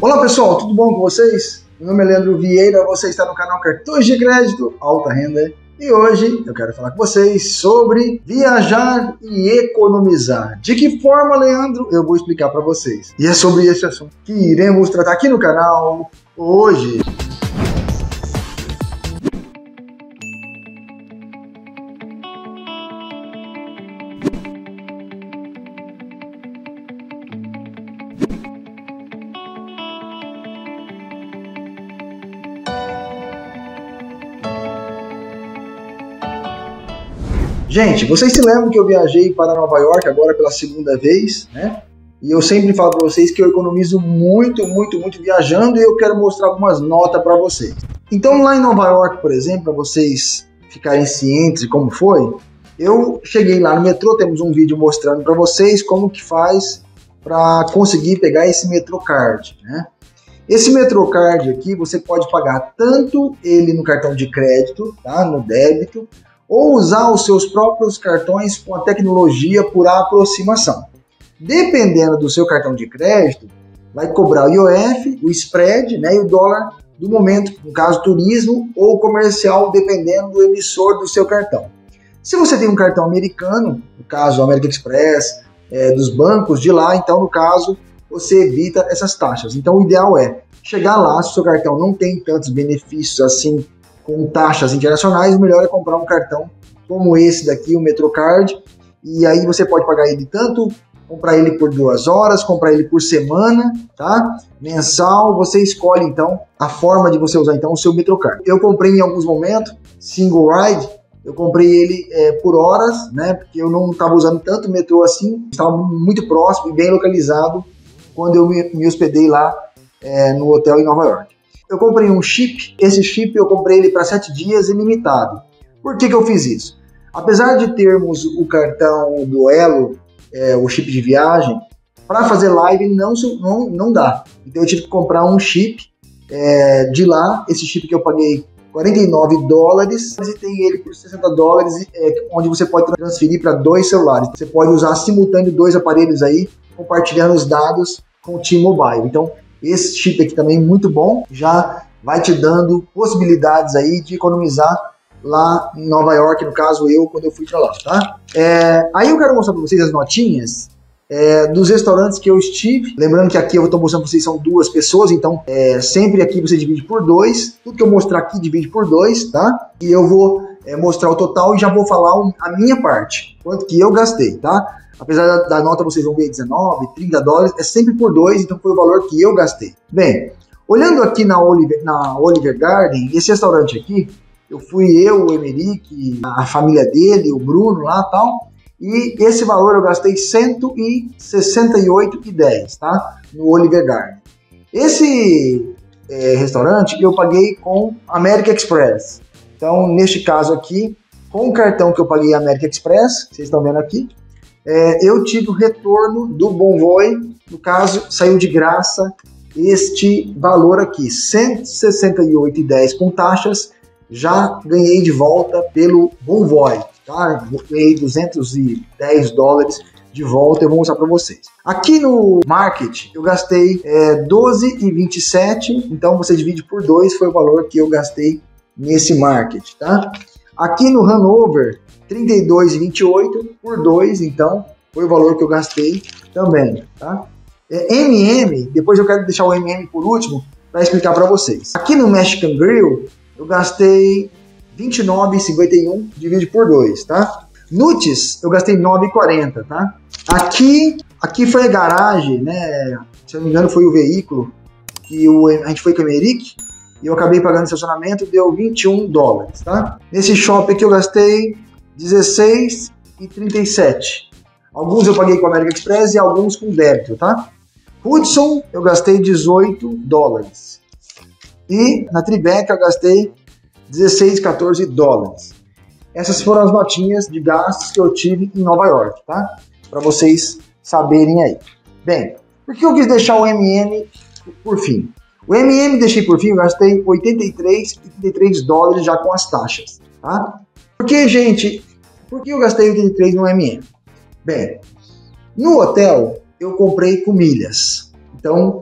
Olá pessoal, tudo bom com vocês? Meu nome é Leandro Vieira, você está no canal Cartões de Crédito Alta Renda e hoje eu quero falar com vocês sobre viajar e economizar. De que forma, Leandro? Eu vou explicar para vocês. E é sobre esse assunto que iremos tratar aqui no canal hoje. Gente, vocês se lembram que eu viajei para Nova York agora pela segunda vez, né? E eu sempre falo para vocês que eu economizo muito viajando e eu quero mostrar algumas notas para vocês. Então lá em Nova York, por exemplo, para vocês ficarem cientes de como foi, eu cheguei lá no metrô, temos um vídeo mostrando para vocês como que faz para conseguir pegar esse Metrocard, né? Esse Metrocard aqui você pode pagar tanto ele no cartão de crédito, tá? No débito, ou usar os seus próprios cartões com a tecnologia por aproximação. Dependendo do seu cartão de crédito, vai cobrar o IOF, o spread, né, e o dólar do momento, no caso turismo ou comercial, dependendo do emissor do seu cartão. Se você tem um cartão americano, no caso American Express, dos bancos de lá, então no caso você evita essas taxas. Então o ideal é chegar lá, se o seu cartão não tem tantos benefícios assim, com taxas internacionais, o melhor é comprar um cartão como esse daqui, o Metrocard, e aí você pode pagar ele tanto, comprar ele por 2 horas, comprar ele por semana, tá? Mensal, você escolhe então a forma de você usar então o seu Metrocard. Eu comprei em alguns momentos, single ride, eu comprei ele por horas, né? Porque eu não estava usando tanto metrô assim, estava muito próximo e bem localizado quando eu me hospedei lá no hotel em Nova York. Eu comprei um chip, esse chip eu comprei ele para 7 dias ilimitado. Por que eu fiz isso? Apesar de termos o cartão do Elo, o chip de viagem, para fazer live não dá. Então eu tive que comprar um chip de lá, esse chip que eu paguei $49 e tem ele por $60, onde você pode transferir para 2 celulares. Você pode usar simultâneo 2 aparelhos aí, compartilhando os dados com o T-Mobile. Então esse chip aqui também é muito bom, já vai te dando possibilidades aí de economizar lá em Nova York, no caso quando eu fui para lá, tá? Aí eu quero mostrar para vocês as notinhas dos restaurantes que eu estive. Lembrando que aqui eu estou mostrando para vocês são 2 pessoas, então sempre aqui você divide por 2, tudo que eu mostrar aqui divide por 2, tá? E eu vou mostrar o total e já vou falar a minha parte, quanto que eu gastei, tá? Apesar da nota vocês vão ver $19, $30, é sempre por 2, então foi o valor que eu gastei. Bem, olhando aqui na Oliver Garden, esse restaurante aqui, eu fui o Emerick, a família dele, o Bruno lá e tal, e esse valor eu gastei $168,10, tá? No Oliver Garden. Esse restaurante eu paguei com American Express. Então, neste caso aqui, com o cartão que eu paguei American Express, vocês estão vendo aqui, eu tive o retorno do Bonvoy, no caso, saiu de graça este valor aqui, $168,10 com taxas, já ganhei de volta pelo Bonvoy, tá? Ganhei $210 de volta, eu vou mostrar para vocês. Aqui no Market, eu gastei $12,27, então você divide por 2, foi o valor que eu gastei nesse Market, tá? Aqui no Hanover, $32,28 por 2, então foi o valor que eu gastei também, tá? Depois eu quero deixar o por último para explicar para vocês. Aqui no Mexican Grill eu gastei $29,51 divide por 2, tá? Nuts eu gastei $9,40, tá? Aqui foi a garagem, né? Se eu não me engano foi o veículo que a gente foi com o Emerick e eu acabei pagando estacionamento, deu $21, tá? Nesse shopping aqui eu gastei $16,37. Alguns eu paguei com a American Express e alguns com débito, tá? Hudson eu gastei $18. E na Tribeca eu gastei $16,14. Essas foram as notinhas de gastos que eu tive em Nova York, tá? Para vocês saberem aí. Bem, por que eu quis deixar o por fim? O deixei por fim, eu gastei $83,33 já com as taxas, tá? Porque, gente, por que eu gastei 83 no Bem, no hotel eu comprei com milhas. Então,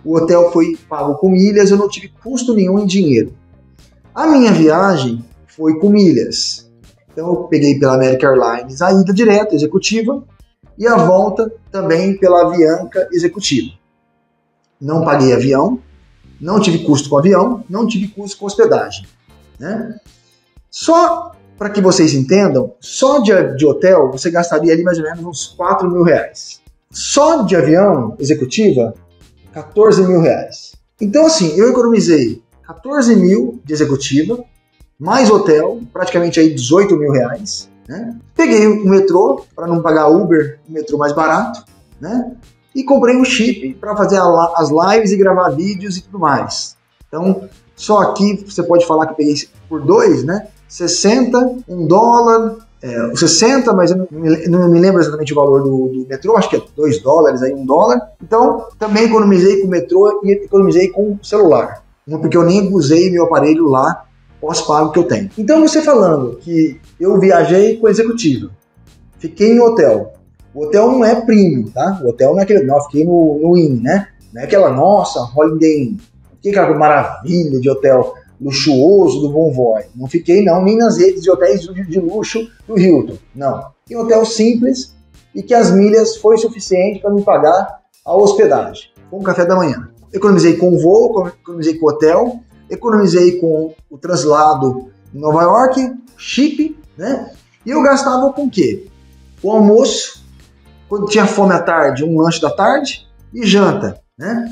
o hotel foi pago com milhas, eu não tive custo nenhum em dinheiro. A minha viagem foi com milhas. Então eu peguei pela American Airlines a ida direta, executiva, e a volta também pela Avianca executiva. Não paguei avião, não tive custo com avião, não tive custo com hospedagem, né? Só para que vocês entendam, só de hotel você gastaria ali mais ou menos uns 4 mil reais. Só de avião executiva, 14 mil reais. Então assim, eu economizei 14 mil de executiva, mais hotel, praticamente aí 18 mil reais, né? Peguei o metrô, para não pagar Uber, o metrô mais barato, né? E comprei um chip para fazer as lives e gravar vídeos e tudo mais. Então, só aqui você pode falar que eu peguei por 2, né? 60, $1, 60, mas eu não me lembro exatamente o valor do metrô, acho que é $2, aí $1. Então, também economizei com o metrô e economizei com o celular, porque eu nem usei meu aparelho lá, pós-pago que eu tenho. Então, você falando que eu viajei com executivo, fiquei em hotel. O hotel não é premium, tá? O hotel não é aquele, não, fiquei no Inn, né? Não é aquela, nossa, Holiday Inn. Fiquei aquela maravilha de hotel luxuoso do Bonvoy. Não fiquei não, nem nas redes de hotéis de luxo do Hilton. Não. Fiquei em hotel simples e que as milhas foi suficiente para me pagar a hospedagem. Com o café da manhã. Economizei com o voo, economizei com o hotel, economizei com o translado em Nova York, chip, né? E eu gastava com o quê? O almoço, quando tinha fome à tarde, um lanche da tarde e janta, né?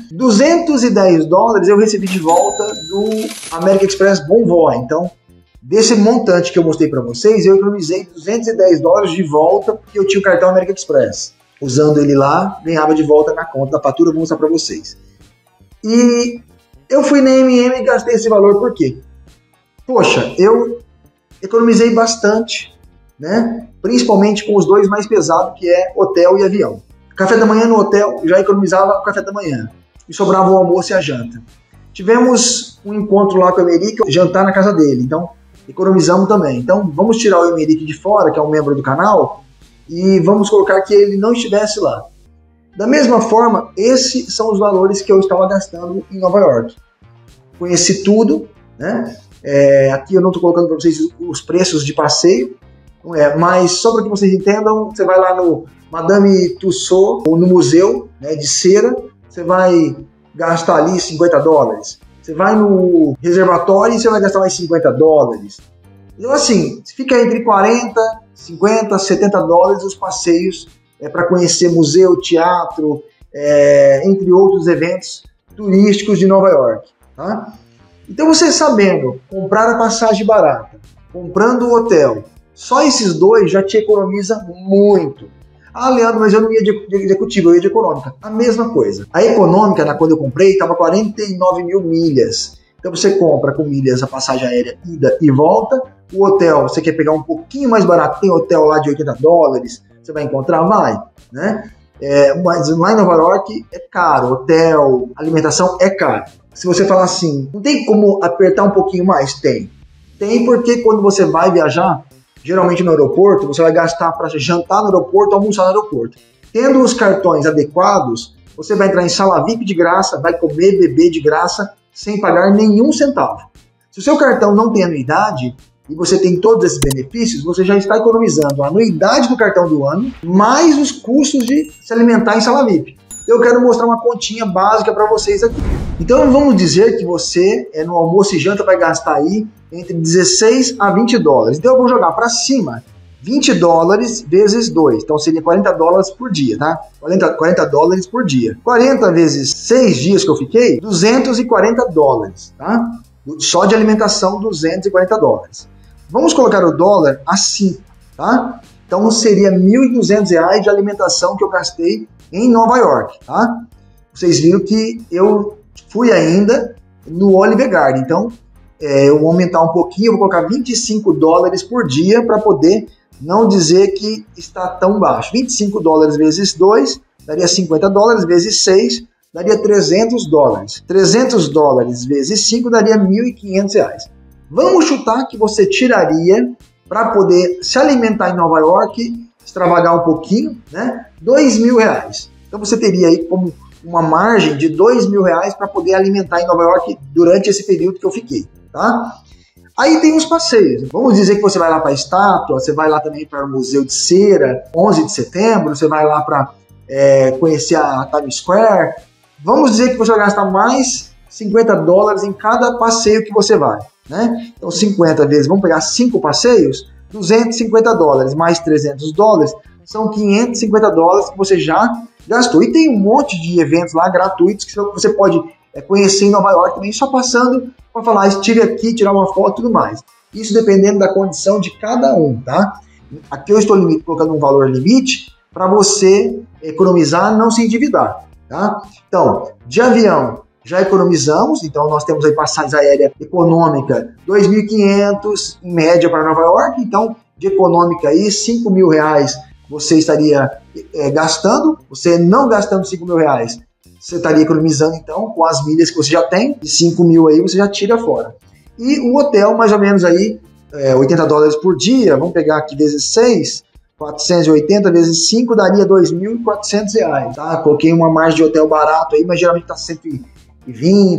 $210 eu recebi de volta do American Express Bonvoy. Então, desse montante que eu mostrei para vocês, eu economizei $210 de volta porque eu tinha o cartão American Express. Usando ele lá, ganhava de volta na conta da fatura, vou mostrar para vocês. E eu fui na MM e gastei esse valor por quê? Poxa, eu economizei bastante, né? Principalmente com os dois mais pesados, que é hotel e avião. Café da manhã no hotel, já economizava o café da manhã. E sobrava o almoço e a janta. Tivemos um encontro lá com o Emerick, jantar na casa dele. Então, economizamos também. Então, vamos tirar o Emerick de fora, que é um membro do canal, e vamos colocar que ele não estivesse lá. Da mesma forma, esses são os valores que eu estava gastando em Nova York. Conheci tudo, né? Aqui eu não estou colocando para vocês os preços de passeio, mas só para que vocês entendam, você vai lá no Madame Tussauds, ou no museu, né, de cera, você vai gastar ali $50. Você vai no reservatório e você vai gastar mais $50. Então assim, fica entre 40, 50, $70 os passeios para conhecer museu, teatro, entre outros eventos turísticos de Nova York. Tá? Então você sabendo comprar a passagem barata, comprando o hotel, só esses dois já te economiza muito. Ah, Leandro, mas eu não ia de executivo, eu ia de econômica. A mesma coisa. A econômica, quando eu comprei, estava 49 mil milhas. Então você compra com milhas a passagem aérea ida e volta. O hotel, você quer pegar um pouquinho mais barato, tem hotel lá de $80, você vai encontrar? Vai, né? Mas lá em Nova York é caro, hotel, alimentação é caro. Se você falar assim, não tem como apertar um pouquinho mais? Tem. Tem porque quando você vai viajar, geralmente no aeroporto, você vai gastar para jantar no aeroporto, almoçar no aeroporto. Tendo os cartões adequados, você vai entrar em sala VIP de graça, vai comer, beber de graça, sem pagar nenhum centavo. Se o seu cartão não tem anuidade, e você tem todos esses benefícios, você já está economizando a anuidade do cartão do ano, mais os custos de se alimentar em sala VIP. Eu quero mostrar uma continha básica para vocês aqui. Então vamos dizer que você, no almoço e janta, vai gastar aí entre $16 a $20. Então eu vou jogar para cima $20 vezes 2. Então seria $40 por dia, tá? $40 por dia. 40 vezes 6 dias que eu fiquei, $240, tá? Só de alimentação, $240. Vamos colocar o dólar a 5, tá? Então seria R$1.200 de alimentação que eu gastei em Nova York, tá? Vocês viram que eu fui ainda no Olive Garden, então eu vou aumentar um pouquinho, eu vou colocar $25 por dia para poder não dizer que está tão baixo. $25 vezes 2 daria $50, vezes 6 daria $300. $300 vezes 5 daria R$1.500. Vamos chutar que você tiraria para poder se alimentar em Nova York, extravagar um pouquinho, né? R$2.000. Então você teria aí como uma margem de R$2.000 para poder alimentar em Nova York durante esse período que eu fiquei, tá? Aí tem os passeios. Vamos dizer que você vai lá para a estátua, você vai lá também para o Museu de Cera, 11 de setembro, você vai lá para conhecer a Times Square. Vamos dizer que você vai gastar mais $50 em cada passeio que você vai, né? Então 50 vezes, vamos pegar 5 passeios, $250 mais $300 são $550 que você já gastou. E tem um monte de eventos lá gratuitos que você pode conhecer em Nova York também, só passando para falar, estive aqui, tirar uma foto e tudo mais. Isso dependendo da condição de cada um, tá? Aqui eu estou colocando um valor limite para você economizar, não se endividar, tá? Então, de avião, já economizamos, então nós temos aí passagem aérea econômica, R$2.500 em média para Nova York, então de econômica aí, R$5.000 você estaria gastando, você não gastando R$5.000, você estaria economizando então com as milhas que você já tem, de 5.000 aí você já tira fora. E o hotel mais ou menos aí, $80 por dia, vamos pegar aqui vezes 6, 480 vezes 5 daria R$2.400, tá? Coloquei uma margem de hotel barato aí, mas geralmente tá 120,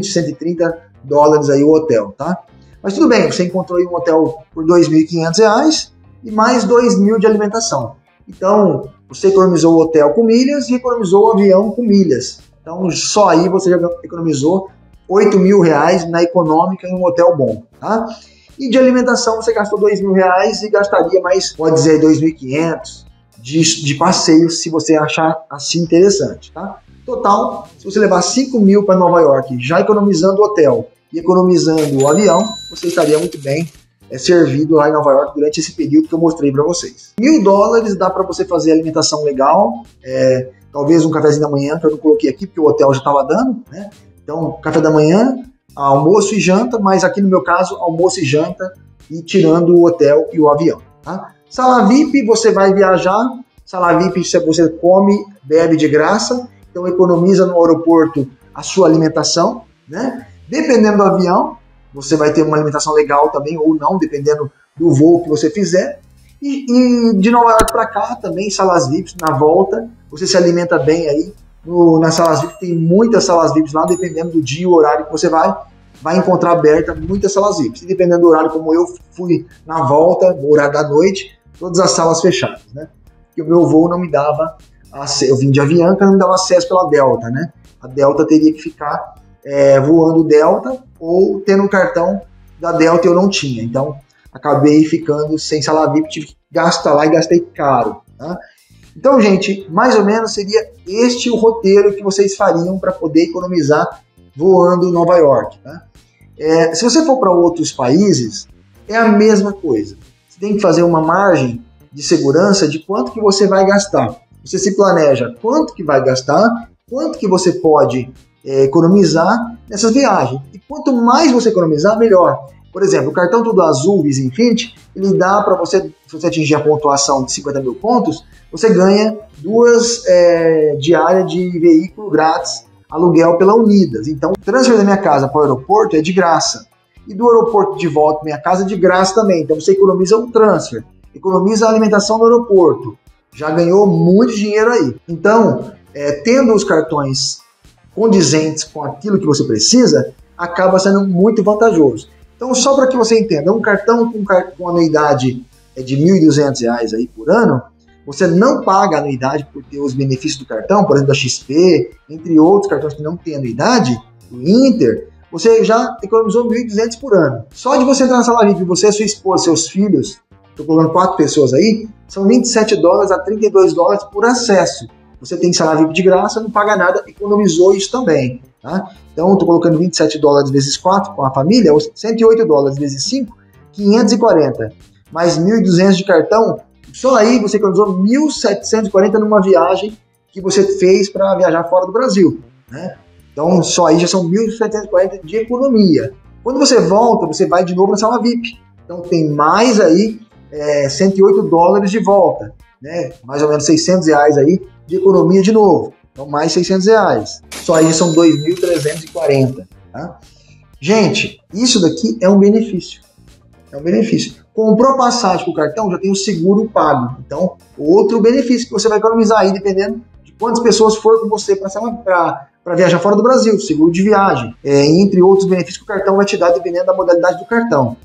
$130 aí o hotel, tá? Mas tudo bem, você encontrou aí um hotel por R$2.500 e mais R$2.000 de alimentação. Então, você economizou o hotel com milhas e economizou o avião com milhas. Então, só aí você já economizou R$8.000 na econômica em um hotel bom, tá? E de alimentação você gastou R$2.000 e gastaria mais, pode dizer, R$2.500 de passeio, se você achar assim interessante, tá? Total, se você levar 5.000 para Nova York, já economizando o hotel e economizando o avião, você estaria muito bem servido lá em Nova York durante esse período que eu mostrei para vocês. $1.000 dá para você fazer alimentação legal, talvez um cafezinho da manhã, que eu não coloquei aqui porque o hotel já estava dando, né? Então, café da manhã, almoço e janta, mas aqui no meu caso, almoço e janta, e tirando o hotel e o avião, tá? Sala VIP, você vai viajar, sala VIP você come, bebe de graça, então economiza no aeroporto a sua alimentação, né? Dependendo do avião, você vai ter uma alimentação legal também, ou não, dependendo do voo que você fizer. E de Nova York para cá também, salas VIPs, na volta, você se alimenta bem aí. Nas salas VIP, tem muitas salas VIPs lá, dependendo do dia e o horário que você vai encontrar aberta muitas salas VIPs. E dependendo do horário, como eu fui na volta, no horário da noite, todas as salas fechadas, né? Porque o meu voo não me dava acesso, eu vim de Avianca, não me dava acesso pela Delta, né? A Delta teria que ficar voando Delta ou tendo um cartão da Delta eu não tinha. Então, acabei ficando sem sala VIP, tive que gastar lá e gastei caro, tá? Então, gente, mais ou menos seria este o roteiro que vocês fariam para poder economizar voando em Nova York, tá? Se você for para outros países, é a mesma coisa. Você tem que fazer uma margem de segurança de quanto que você vai gastar. Você se planeja quanto que vai gastar, quanto que você pode economizar nessas viagens. E quanto mais você economizar, melhor. Por exemplo, o cartão Tudo Azul Visa Infinity, ele dá para você, se você atingir a pontuação de 50.000 pontos, você ganha 2 diárias de veículo grátis, aluguel pela Unidas. Então, o transfer da minha casa para o aeroporto é de graça. E do aeroporto de volta para minha casa é de graça também. Então, você economiza o transfer, economiza a alimentação do aeroporto. Já ganhou muito dinheiro aí. Então, tendo os cartões condizentes com aquilo que você precisa, acaba sendo muito vantajoso. Então, só para que você entenda, um cartão com anuidade de R$1.200 aí por ano, você não paga anuidade por ter os benefícios do cartão, por exemplo, da XP, entre outros cartões que não têm anuidade, do Inter, você já economizou R$1.200 por ano. Só de você entrar na sala VIP, você, sua esposa, seus filhos, estou colocando 4 pessoas aí, são $27 a $32 por acesso. Você tem sala VIP de graça, não paga nada, economizou isso também, tá? Então, estou colocando $27 vezes 4 com a família, ou $108 vezes 5, 540. Mais 1.200 de cartão, só aí você economizou 1.740 numa viagem que você fez para viajar fora do Brasil, né? Então, só aí já são 1.740 de economia. Quando você volta, você vai de novo na sala VIP. Então, tem mais aí $108 de volta, né? Mais ou menos R$600 aí de economia de novo. Então, mais R$600. Só aí são 2.340, tá? Gente, isso daqui é um benefício. É um benefício. Comprou passagem com o cartão, já tem o seguro pago. Então, outro benefício que você vai economizar aí, dependendo de quantas pessoas for com você para viajar fora do Brasil, seguro de viagem, entre outros benefícios que o cartão vai te dar dependendo da modalidade do cartão.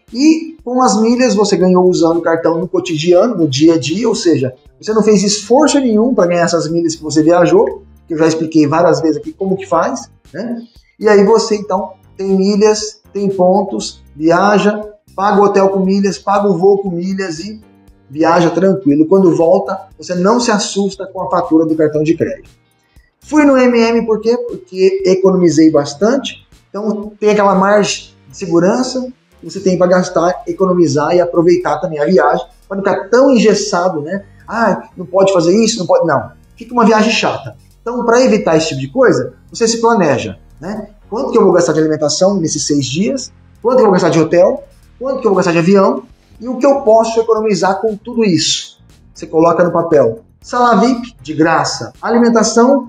E com as milhas você ganhou usando o cartão no cotidiano, no dia a dia, ou seja, você não fez esforço nenhum para ganhar essas milhas que você viajou, que eu já expliquei várias vezes aqui como que faz, né? E aí você então tem milhas, tem pontos, viaja, paga o hotel com milhas, paga o voo com milhas e viaja tranquilo. Quando volta, você não se assusta com a fatura do cartão de crédito. Fui no MM por quê? Porque economizei bastante, então tem aquela margem de segurança que você tem para gastar, economizar e aproveitar também a viagem, para não ficar tão engessado, né? Ah, não pode fazer isso, não pode... Não, fica uma viagem chata. Então, para evitar esse tipo de coisa, você se planeja, né? Quanto que eu vou gastar de alimentação nesses 6 dias? Quanto que eu vou gastar de hotel? Quanto que eu vou gastar de avião? E o que eu posso economizar com tudo isso? Você coloca no papel. Sala VIP, de graça. Alimentação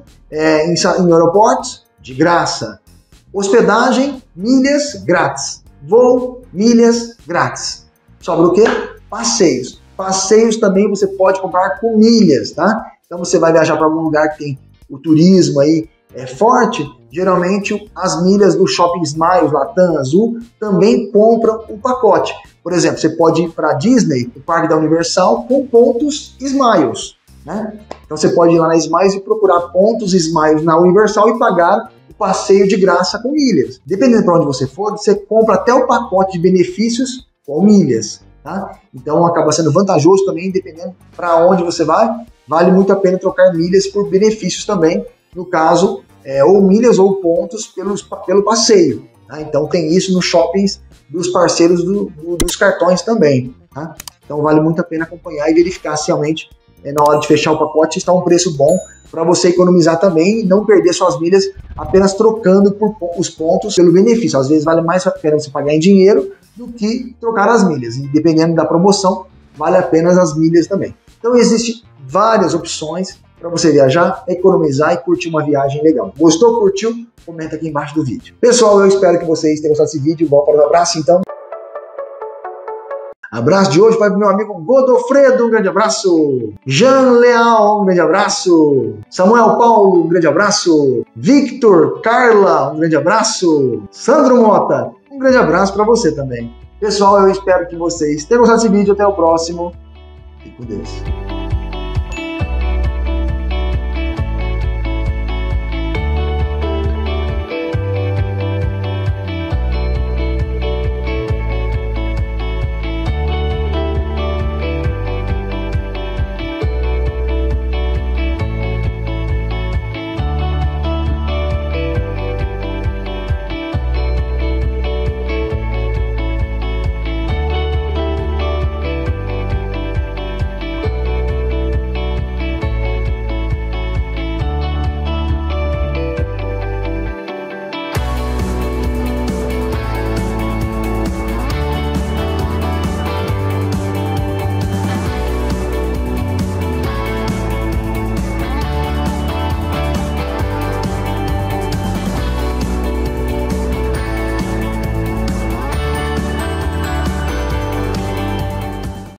em aeroportos, de graça. Hospedagem, milhas, grátis. Voo, milhas, grátis. Sobra o quê? Passeios. Passeios também você pode comprar com milhas, tá? Então você vai viajar para algum lugar que tem o turismo aí forte, geralmente as milhas do Shopping Smiles, Latam, Azul, também compram o pacote. Por exemplo, você pode ir para Disney, o parque da Universal, com pontos Smiles, né? Então você pode ir lá na Smiles e procurar pontos Smiles na Universal e pagar o passeio de graça com milhas. Dependendo para onde você for, você compra até o pacote de benefícios com milhas, tá? Então acaba sendo vantajoso também, dependendo para onde você vai, vale muito a pena trocar milhas por benefícios também, no caso, ou milhas ou pontos pelo passeio, tá? Então tem isso nos shoppings dos parceiros dos cartões também, tá? Então vale muito a pena acompanhar e verificar se realmente na hora de fechar o pacote está um preço bom para você economizar também e não perder suas milhas apenas trocando os pontos pelo benefício. Às vezes vale mais a pena você pagar em dinheiro do que trocar as milhas. E dependendo da promoção, vale a pena as milhas também. Então existem várias opções para você viajar, economizar e curtir uma viagem legal. Gostou, curtiu? Comenta aqui embaixo do vídeo. Pessoal, eu espero que vocês tenham gostado desse vídeo. Vamos para o abraço, então. Abraço de hoje vai para o meu amigo Godofredo, um grande abraço. Jean Leal, um grande abraço. Samuel Paulo, um grande abraço. Victor, Carla, um grande abraço. Sandro Mota, um grande abraço para você também. Pessoal, eu espero que vocês tenham gostado desse vídeo. Até o próximo. Fique com Deus.